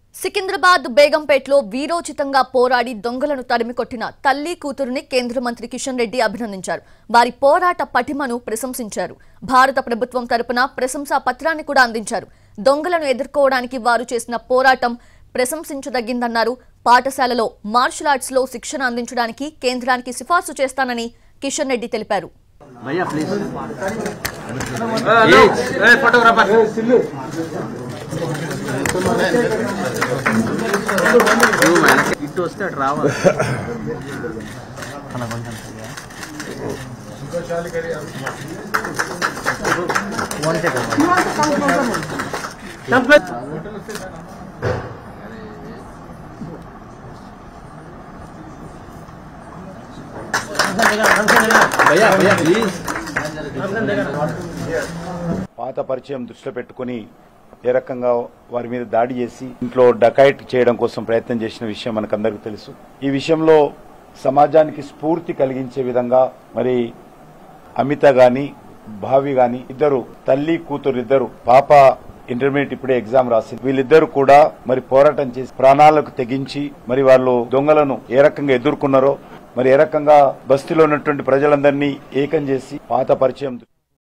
సికింద్రాబాద్ బేగంపేటలో వీరోచితంగా పోరాడి దొంగలను తరిమికొట్టిన తల్లి కూతురుని కేంద్ర మంత్రి కిషన్ రెడ్డి అభినందించారు. వారి పోరాట పటిమను ప్రశంసించారు. భారత ప్రభుత్వం తరపున ప్రశంసా పత్రాన్ని కూడా అందించారు. దొంగలను ఎదుర్కోవడానికి వారు చేసిన పోరాటం ప్రశంసించదగిందన్నారు. పాఠశాలలో మార్షల్ ఆర్ట్స్ లో శిక్షణ అందించడానికి కేంద్రానికి సిఫార్సు చేస్తానని కిషన్ రెడ్డి తెలిపారు. भैया प्लीज फोटोग्राफर इट वस्ते राవాలి అలా కొంచెం వన్ సెకండ్ పాత పరిచయం దృష్టిలో పెట్టుకుని ఏ రకంగా వారి మీద దాడి చేసి ఇంట్లో డకాయిట్ చేయడం కోసం ప్రయత్నం చేసిన విషయం మనకందరికీ తెలుసు. ఈ విషయంలో సమాజానికి స్ఫూర్తి కలిగించే విధంగా మరి అమిత గాని భావి గాని ఇద్దరు తల్లి కూతురు ఇద్దరు పాప ఇంటర్మీడియట్ ఇప్పుడే ఎగ్జామ్ రాసింది. వీళ్ళిద్దరు కూడా మరి పోరాటం చేసి ప్రాణాలకు తెగించి మరి వాళ్ళు దొంగలను ఏ రకంగా ఎదుర్కొన్నారో మరి ఏ రకంగా బస్తీలో ఉన్నటువంటి ప్రజలందరినీ ఏకం చేసి పాత పరిచయం